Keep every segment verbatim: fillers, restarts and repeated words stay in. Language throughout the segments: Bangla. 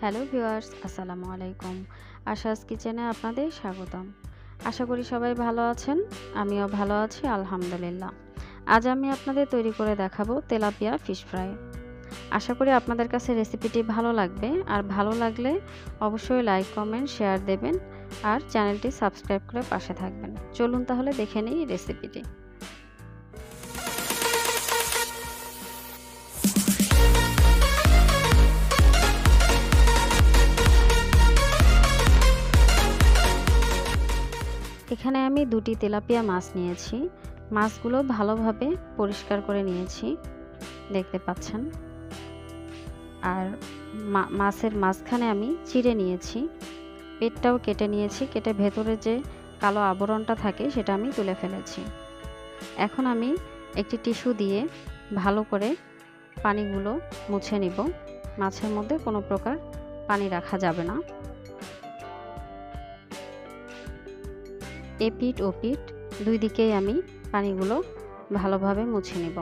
হ্যালো ভিউয়ার্স, আসসালামু আলাইকুম। আশাস কিচেনে আপনাদের স্বাগতম। আশা করি সবাই ভালো আছেন। আমিও ভালো আছি আলহামদুলিল্লাহ। আজ আমি আপনাদের তৈরি করে দেখাবো তেলাপিয়া ফিশ ফ্রাই। আশা করি আপনাদের কাছে রেসিপিটি ভালো লাগবে। আর ভালো লাগলে অবশ্যই লাইক, কমেন্ট, শেয়ার দেবেন আর চ্যানেলটি সাবস্ক্রাইব করে পাশে থাকবেন। চলুন তাহলে দেখে নিই রেসিপিটি। এখানে আমি দুটি তেলাপিয়া মাছ নিয়েছি। মাছগুলো ভালোভাবে পরিষ্কার করে নিয়েছি, দেখতে পাচ্ছেন। আর মাছের মাঝখানে আমি চিড়ে নিয়েছি, পেটটাও কেটে নিয়েছি। কেটে ভেতরে যে কালো আবরণটা থাকে সেটা আমি তুলে ফেলেছি। এখন আমি একটি টিস্যু দিয়ে ভালো করে পানিগুলো মুছে নিব। মাছের মধ্যে কোনো প্রকার পানি রাখা যাবে না। এপিঠ ওপিঠ দুই দিকেই আমি পানিগুলো ভালোভাবে মুছে নেব।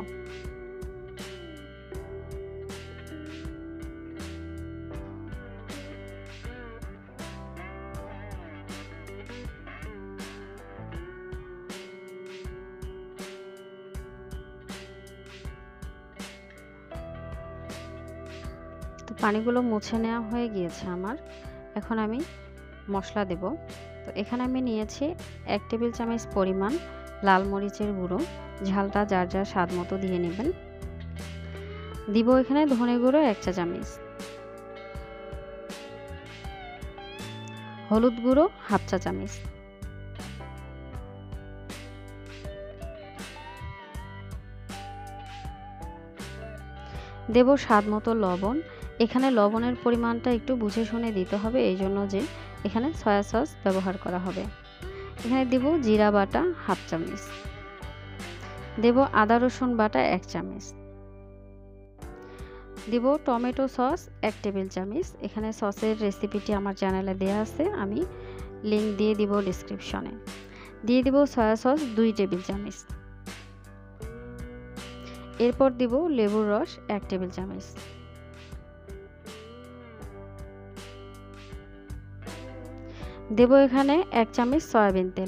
তো পানিগুলো মুছে নেওয়া হয়ে গিয়েছে আমার। এখন আমি মশলা দেব। তো এখানে আমি নিয়েছি এক টেবিল চামচ পরিমাণ লাল মরিচের গুঁড়ো। ঝালটা যার যার স্বাদ মতো দিয়ে নেবেন। দিব এখানে ধনে গুঁড়ো এক চা চামচ, হলুদ গুঁড়ো হাফ চা চামচ, দেব স্বাদ মতো লবণ। এখানে লবণের পরিমাণটা একটু বুঝে শুনে দিতে হবে, এই জন্য যে এখানে সয়া সস ব্যবহার করা হবে। এখানে দেব জিরা বাটা হাফ চামচ, দেব আদা রসুন বাটা এক চামচ, দেব টমেটো সস এক টেবিল চামচ। এখানে সসের রেসিপিটি আমার চ্যানেলে দেওয়া আছে, আমি লিংক দিয়ে দিব ডিসক্রিপশনে। দিয়ে দিব সয়া সস দুই টেবিল চামচ। এরপর দিব লেবুর রস এক টেবিল চামচ। দেব এখানে এক চামচ সয়াবিন তেল।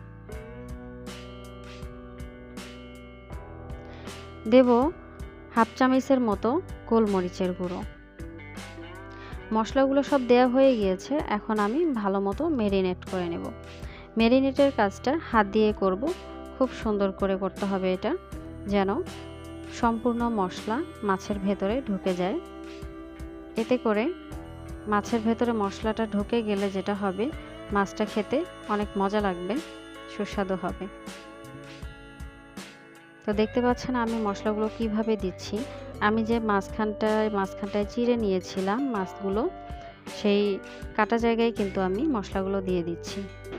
দেব হাফ চামচের মতো গোলমরিচের গুঁড়ো। মশলাগুলো সব দেওয়া হয়ে গিয়েছে। এখন আমি ভালো মতো ম্যারিনেট করে নেব। ম্যারিনেটের কাজটা হাত দিয়ে করব। খুব সুন্দর করে করতে হবে এটা, যেন সম্পূর্ণ মশলা মাছের ভেতরে ঢুকে যায়। এতে করে মাছের ভেতরে মশলাটা ঢুকে গেলে যেটা হবে, মাছটা খেতে অনেক মজা লাগবে, সুস্বাদু হবে। তো দেখতে পাচ্ছেন আমি মশলাগুলো কিভাবে দিচ্ছি। আমি যে মাঝখানটায় মাঝখানটায় চিড়ে নিয়েছিলাম মাছগুলো, সেই কাটা জায়গায় কিন্তু আমি মশলাগুলো দিয়ে দিচ্ছি।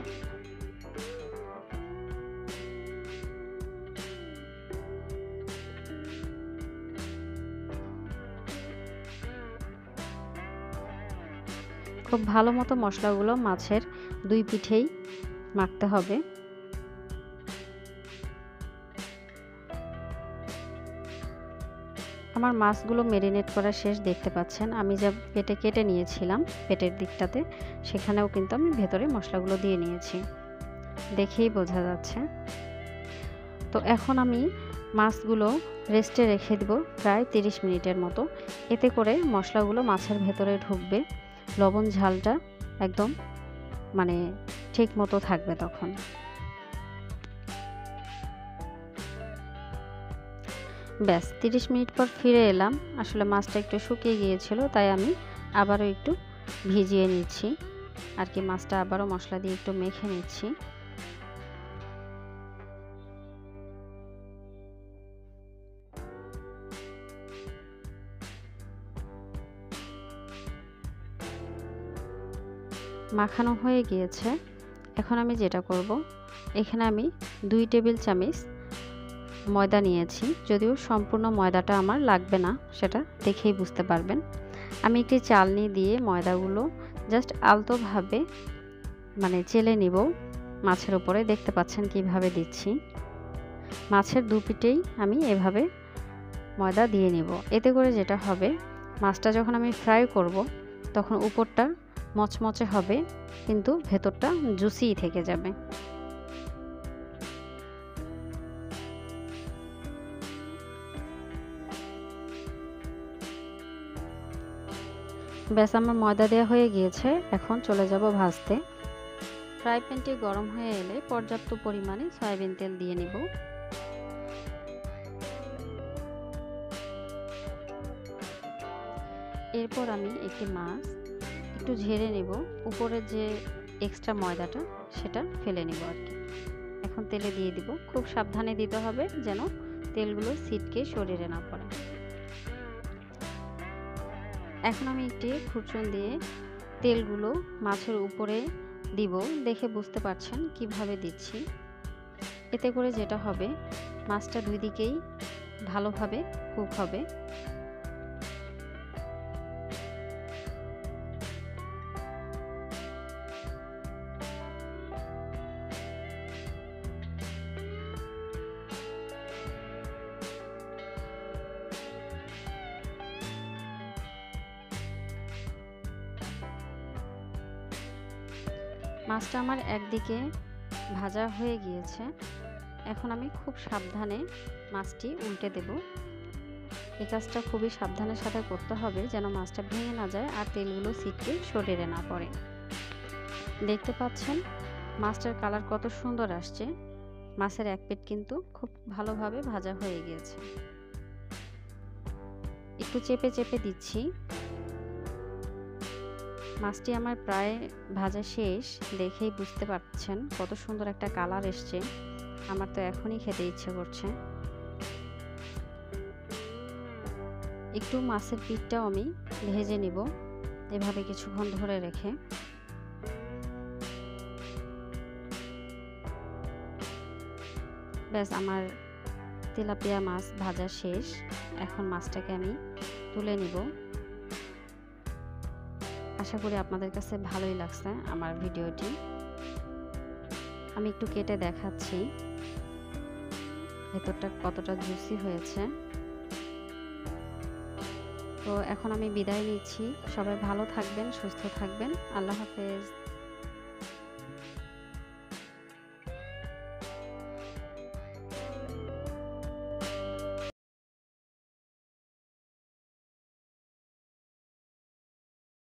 খুব ভালো মতো মশলাগুলো মাছের দুই পিঠেই মাখতে হবে। আমার মাছগুলো ম্যারিনেট করা শেষ, দেখতে পাচ্ছেন। আমি যা পেটে কেটে নিয়েছিলাম পেটের দিকটাতে, সেখানেও কিন্তু আমি ভেতরে মশলাগুলো দিয়ে নিয়েছি, দেখেই বোঝা যাচ্ছে। তো এখন আমি মাছগুলো রেস্টে রেখে দেব প্রায় তিরিশ মিনিটের মতো। এতে করে মশলাগুলো মাছের ভেতরে ঢুকবে, লবণ ঝালটা একদম মানে ঠিক মতো থাকবে তখন। ব্যাস তিরিশ মিনিট পর ফিরে এলাম। আসলে মাছটা একটু শুকিয়ে গিয়েছিল, তাই আমি আবারও একটু ভিজিয়ে নিচ্ছি আর কি। মাছটা আবারও মশলা দিয়ে একটু মেখে নিচ্ছি। মাখানো হয়ে গিয়েছে। এখন আমি যেটা করব, এখানে আমি দুই টেবিল চামচ ময়দা নিয়েছি। যদিও সম্পূর্ণ ময়দাটা আমার লাগবে না, সেটা দেখেই বুঝতে পারবেন। আমি একটি চালনি দিয়ে ময়দাগুলো জাস্ট আলতোভাবে মানে চেলে নিব মাছের উপরে। দেখতে পাচ্ছেন কিভাবে দিচ্ছি। মাছের দু পিঠেই আমি এভাবে ময়দা দিয়ে নিব। এতে করে যেটা হবে, মাছটা যখন আমি ফ্রাই করব তখন উপরটা মচমচে হবে কিন্তু ভেতরটা জুসিই থেকে যাবে। ব্যাস আমার ময়দা দেওয়া হয়ে গিয়েছে, এখন চলে যাব ভাজতে। ফ্রাই প্যানটি গরম হয়ে এলে পর্যাপ্ত পরিমাণে সয়াবিন তেল দিয়ে নিব। এরপর আমি একটি মাছ একটু ঝেড়ে নেব, উপরের যে এক্সট্রা ময়দাটা সেটা ফেলে নেব আর কি। এখন তেলে দিয়ে দিব, খুব সাবধানে দিতে হবে যেন তেলগুলো ছিটকে শরীরে না পড়ে। এখন আমি একটি খুরচুন দিয়ে তেলগুলো মাছের উপরে দিব, দেখে বুঝতে পারছেন কিভাবে দিচ্ছি। এতে করে যেটা হবে মাছটা দুই দিকেই ভালোভাবে কুক হবে। মাছটা আমার একদিকে ভাজা হয়ে গিয়েছে, এখন আমি খুব সাবধানে মাছটি উল্টে দেব। এই কাজটা খুবই সাবধানের সাথে করতে হবে যেন মাছটা ভেঙে না যায় আর তেলগুলো ছিটকে শরীরে না পড়ে। দেখতে পাচ্ছেন মাছটার কালার কত সুন্দর আসছে। মাছের এক পিঠ কিন্তু খুব ভালোভাবে ভাজা হয়ে গিয়েছে। একটু চেপে চেপে দিচ্ছি। মাছটি আমার প্রায় ভাজা শেষ, দেখেই বুঝতে পারছেন কত সুন্দর একটা কালার এসছে। আমার তো এখনই খেতে ইচ্ছে করছে। একটু মাছের পিঠটাও আমি ভেজে নিব এভাবে কিছুক্ষণ ধরে রেখে। ব্যাস আমার তেলাপিয়া মাছ ভাজা শেষ, এখন মাছটাকে আমি তুলে নিব। আশা করি আপনাদের কাছে ভালোই লাগছে আমার ভিডিওটি। আমি একটু কেটে দেখাচ্ছি ভেতরটা কতটা জুসি হয়েছে। তো এখন আমি বিদায় নিচ্ছি। সবাই ভালো থাকবেন, সুস্থ থাকবেন। আল্লাহ হাফেজ।